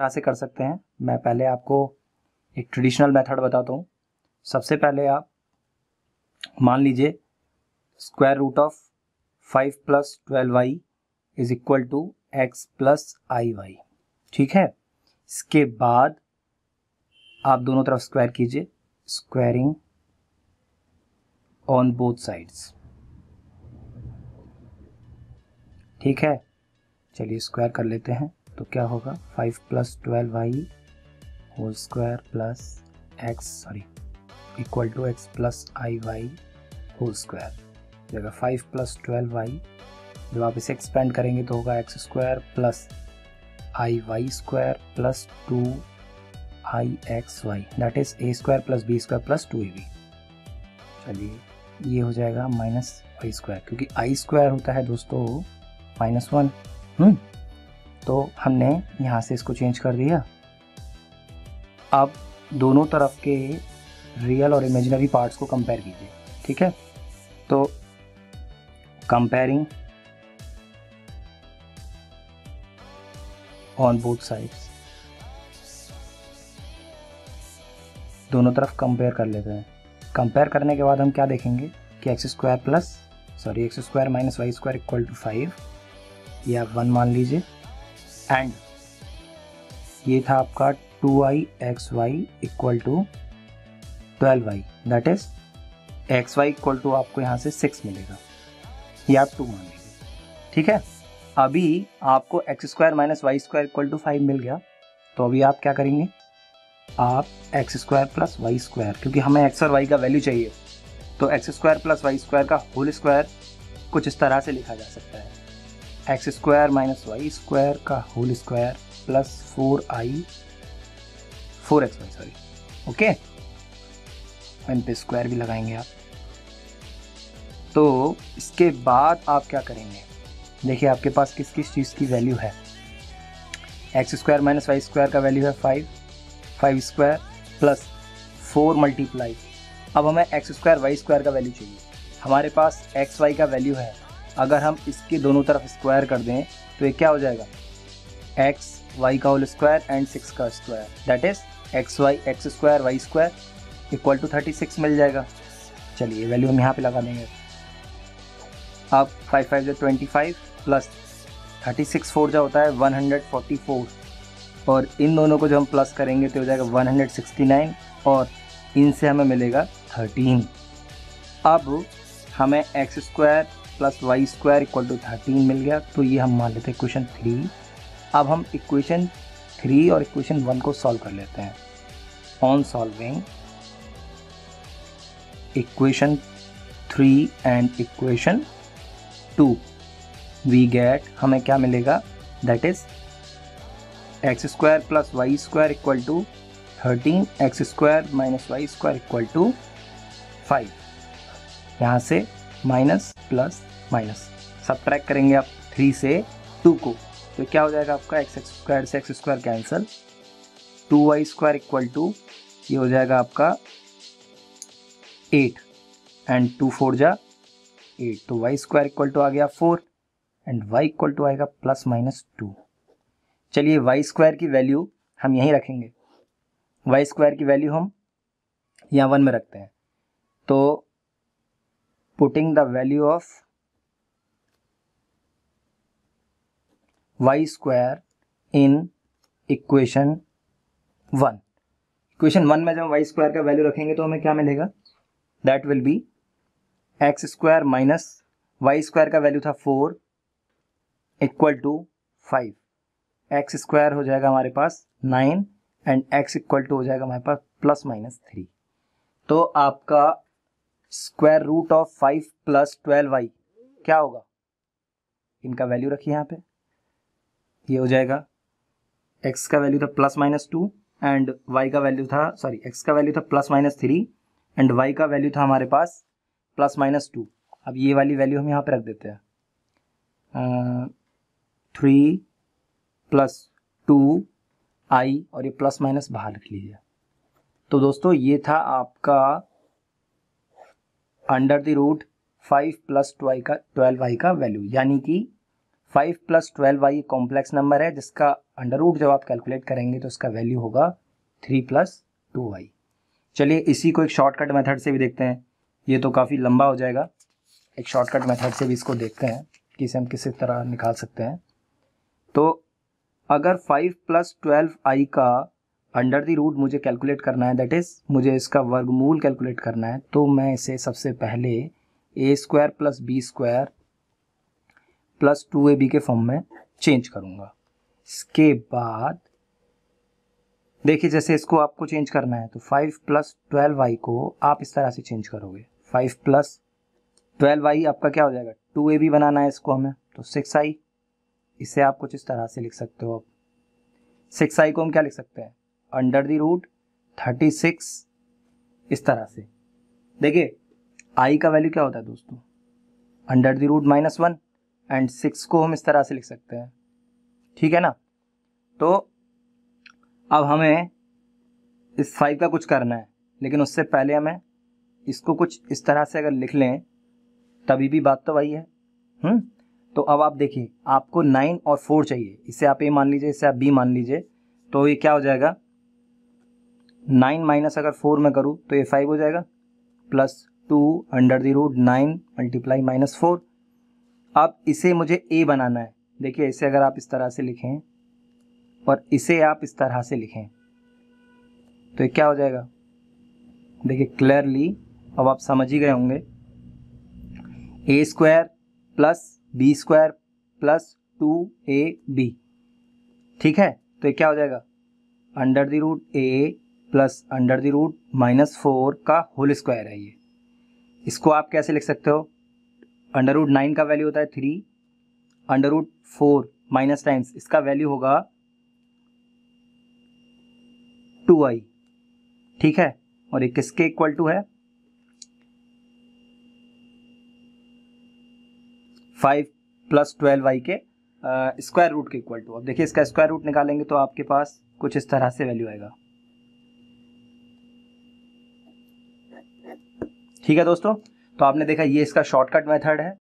तरह से कर सकते हैं। मैं पहले आपको एक ट्रेडिशनल मेथड बताता हूँ। सबसे पहले आप मान लीजिए square root of 5 + 12y is equal to x + iy। ठीक है, इसके बाद आप दोनों तरफ स्क्वायर कीजिए, स्क्वायरिंग ऑन बोथ साइड्स। ठीक है, चलिए स्क्वायर कर लेते हैं। तो क्या होगा 5 + 12y whole square plus equal to x + iy whole square. जगह 5 + 12y, जब आप इसे एक्सपेंड करेंगे तो होगा x² + iy² + 2ixy that is a² + b² + 2ab। चलिए ये हो जाएगा -y², क्योंकि i² होता है दोस्तों -1। तो हमने यहाँ से इसको चेंज कर दिया। अब दोनों तरफ के रियल और इमेजिनरी पार्ट्स को कंपेयर कीजिए। ठीक है, तो कंपेयरिंग ऑन बोथ साइड्स, दोनों तरफ कंपेयर कर लेते हैं। कंपेयर करने के बाद हम क्या देखेंगे कि x² - y² इक्वल टू 5, ये आप 1 मान लीजिए। एंड ये था आपका 2ixy equal to 12y that is xy equal to आपको यहाँ से 6 मिलेगा, ये आप 2 मान लीजिए। ठीक है, अभी आपको x² - y² इक्वल टू 5 मिल गया। तो अभी आप क्या करेंगे, आप x² + y², क्योंकि हमें x और y का वैल्यू चाहिए, तो x² + y² का होल स्क्वायर कुछ इस तरह से लिखा जा सकता है, x² - y² का whole square plus 4xy। Okay, इन पे स्क्वायर भी लगाएंगे आप। तो इसके बाद आप क्या करेंगे, देखिए आपके पास किस किस चीज़ की वैल्यू है। x² - y² का वैल्यू है 5² प्लस 4 मल्टीप्लाई। अब हमें x² y² का वैल्यू चाहिए। हमारे पास xy का वैल्यू है, अगर हम इसके दोनों तरफ स्क्वायर कर दें तो ये क्या हो जाएगा, xy का होल स्क्वायर एंड 6 का square that is x² y² equal to 36 मिल जाएगा। चलिए वैल्यू हम यहाँ पे लगा देंगे। अब 5 5 = 25 प्लस 36 4 जो होता है 144, और इन दोनों को जो हम प्लस करेंगे तो हो जाएगा 169, और इनसे हमें मिलेगा 13। अब हमें x² + y² इक्वल टू 13 मिल गया, तो ये हम मान लेते हैं इक्वेशन 3। अब हम इक्वेशन 3 और इक्वेशन 1 को सॉल्व कर लेते हैं। On solving equation 3 and equation 2 we get, हमें क्या मिलेगा, that is x² + y² equal to 13, x² - y² equal to 5। यहाँ से माइनस प्लस माइनस सब्ट्रैक्ट करेंगे आप 3 से 2 को, तो क्या हो जाएगा आपका x² से x² cancel, 2y² equal to ये हो जाएगा आपका 8 एंड 2 4 जा 8, तो y² इक्वल टू आ गया 4 एंड y इक्वल टू आएगा +-2। चलिए y² की वैल्यू हम यहीं रखेंगे, y² की वैल्यू हम यहाँ 1 में रखते हैं। तो putting the value of y² in equation 1, equation 1 में जब y² का वैल्यू रखेंगे तो हमें क्या मिलेगा, that will be x² minus y² का वैल्यू था 4 इक्वल टू 5, x² हो जाएगा हमारे पास 9 एंड x इक्वल टू हो जाएगा हमारे पास +-3। तो आपका स्क्वायर रूट ऑफ 5 + 12y क्या होगा, इनका वैल्यू रखिए यहाँ पे, ये हो जाएगा x का वैल्यू था +-2 एंड y का वैल्यू था x का वैल्यू था +-3 एंड y का वैल्यू था हमारे पास +-2। अब ये वाली वैल्यू हम यहाँ पे रख देते हैं, 3 + 2i और ये प्लस बाहर रख लीजिए। तो दोस्तों ये था आपका अंडर द रूट 5 + 12y का वैल्यू, यानी कि 5 + 12y कॉम्प्लेक्स नंबर है जिसका अंडर रूट जब आप कैलकुलेट करेंगे तो उसका वैल्यू होगा 3 + 2y। चलिए इसी को एक शॉर्टकट मेथड से भी देखते हैं, ये तो काफ़ी लंबा हो जाएगा। एक शॉर्टकट मेथड से भी इसको देखते हैं कि इसे हम किसी तरह निकाल सकते हैं। तो अगर 5 + 12i का अंडर द रूट मुझे कैलकुलेट करना है, दैट इज़ मुझे इसका वर्गमूल कैलकुलेट करना है, तो मैं इसे सबसे पहले a² + b² + 2ab के फॉर्म में चेंज करूँगा। इसके बाद देखिए जैसे इसको आपको चेंज करना है तो 5 + 12y को आप इस तरह से चेंज करोगे। 5 + 12y आपका क्या हो जाएगा, 2ab बनाना है इसको हमें, तो 6i। इसे आप कुछ इस तरह से लिख सकते हो। अब 6i को हम क्या लिख सकते हैं, अंडर द रूट 36 इस तरह से। देखिए i का वैल्यू क्या होता है दोस्तों, अंडर द रूट -1 एंड 6 को हम इस तरह से लिख सकते हैं, ठीक है ना। तो अब हमें इस 5 का कुछ करना है, लेकिन उससे पहले हमें इसको कुछ इस तरह से अगर लिख लें तभी भी बात तो वही है। तो अब आप देखिए आपको 9 और 4 चाहिए, इसे आप a मान लीजिए, इसे आप b मान लीजिए, तो ये क्या हो जाएगा, 9 माइनस अगर 4 में करूँ तो ये 5 हो जाएगा, +2 अंडर द रूट 9 × -4। अब इसे मुझे a बनाना है। देखिए इसे अगर आप इस तरह से लिखें और इसे आप इस तरह से लिखें तो ये क्या हो जाएगा, देखिए क्लियरली अब आप समझ ही गए होंगे, a² + b² + 2ab, ठीक है। तो ये क्या हो जाएगा, under the root a + under the root -4 का होल स्क्वायर है ये। इसको आप कैसे लिख सकते हो, अंडर रूट 9 का वैल्यू होता है 3, अंडर रूट 4 माइनस टाइम्स इसका वैल्यू होगा 2i, ठीक है। और ये किसके इक्वल टू है, 5 + 12y के स्क्वायर रूट के इक्वल टू। अब देखिए इसका स्क्वायर रूट निकालेंगे तो आपके पास कुछ इस तरह से वैल्यू आएगा, ठीक है दोस्तों। तो आपने देखा ये इसका शॉर्टकट मेथड है।